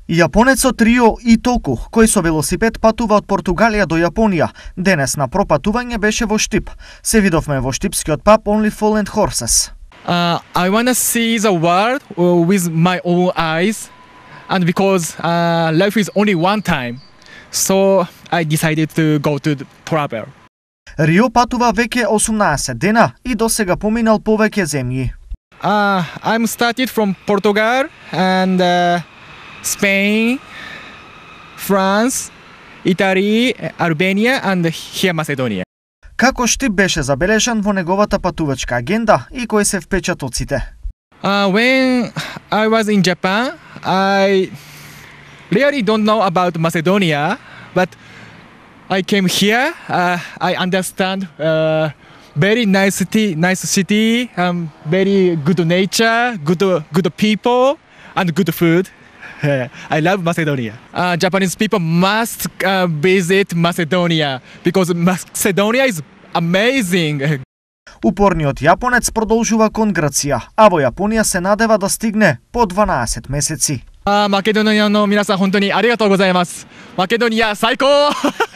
Јапонецот Рио Итоку, кој со велосипед патува од Португалија до Јапонија, денес на пропатување беше во Штип. Се видовме во штипскиот паб Only Fallen Horses. I want to see the world with my own eyes, and because life is only one time, so I decided to go to travel. Рио патува веќе 18 дена и досега поминал повеќе земји. I'm started from Portugal and Spain, France, Italy, Albania and here Macedonia. Како Штип беше забележан во неговата патувачка агенда и кои се впечатоците? When I was in Japan, I really don't know about Macedonia, but I came here. I understand very nice city, very good nature, good people, and good food. I love Macedonia. Japanese people must visit Macedonia because Macedonia is amazing. Упорниот јапонец продолжува кон Грција, а во Јапонија се надева да стигне по 12 месеци. マケドニアの皆さん本当にありがとうございます。マケドニア最高